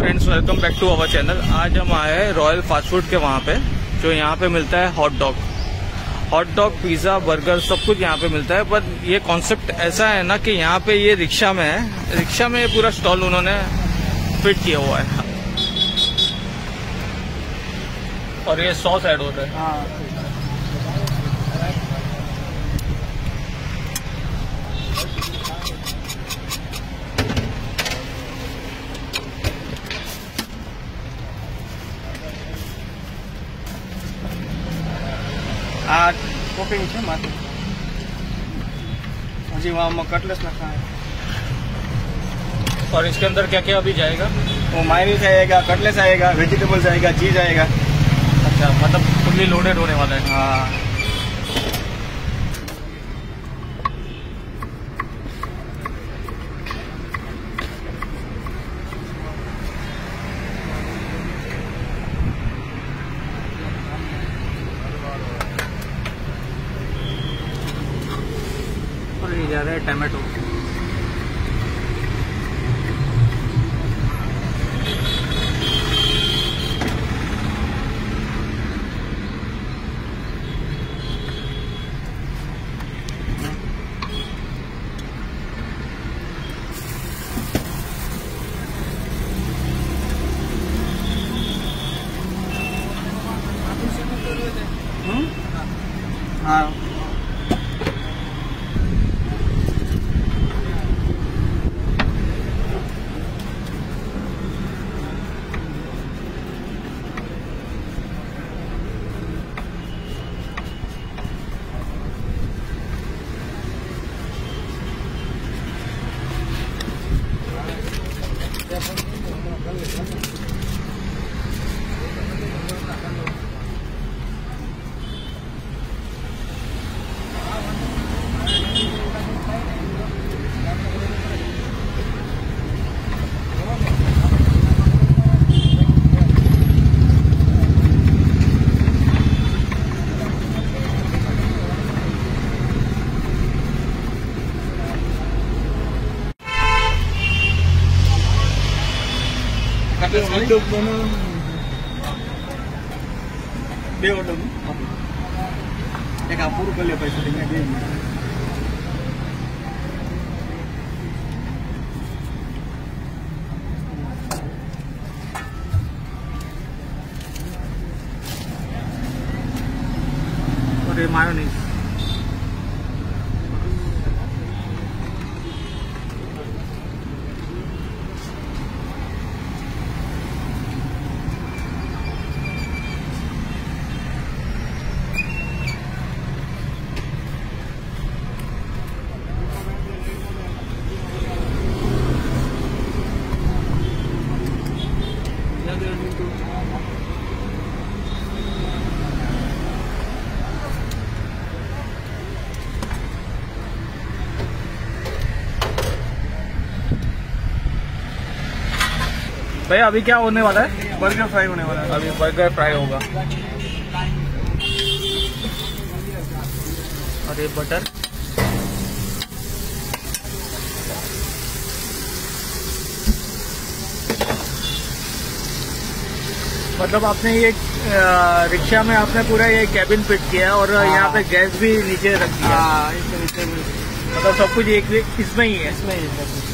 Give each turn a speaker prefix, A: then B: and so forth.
A: Friends, welcome back to our channel. आज हम आए हैं रॉयल फास्ट फूड के वहाँ पे, जो यहाँ पे मिलता है हॉट डॉग, पिज़्ज़ा, बर्गर, सब कुछ यहाँ पे मिलता है। पर ये कॉन्सेप्ट ऐसा है ना कि यहाँ पे ये रिक्शा में है, रिक्शा में पूरा स्टॉल उन्होंने फिट किया हुआ है और ये सॉस ऐड होता है। हाँ।
B: આ ટોપિંગ છે માથે, હજી वहाँ कटलेस ना खाए।
A: और इसके अंदर क्या क्या अभी जाएगा?
B: वो मायोनीज आएगा, कटलेस आएगा, वेजिटेबल्स आएगा, चीज आएगा।
A: अच्छा, मतलब फुल्ली लोडेड होने वाला है।
B: हाँ।
A: और ये जा रहा है टमाटो।
B: हाँ। બે ઓર્ડર એક આ પૂરું કરી લે પૈસા તમે દે
A: और ये मायोनीज। भैया अभी क्या होने वाला है?
B: बर्गर फ्राई होने वाला है।
A: अभी बर्गर फ्राई होगा। और ये बटर, मतलब आपने ये रिक्शा में आपने पूरा ये कैबिन फिट किया और यहाँ पे गैस भी नीचे रख दिया।
B: हाँ, इसके नीचे
A: मतलब सब कुछ एक इसमें ही है।
B: इसमें ही है।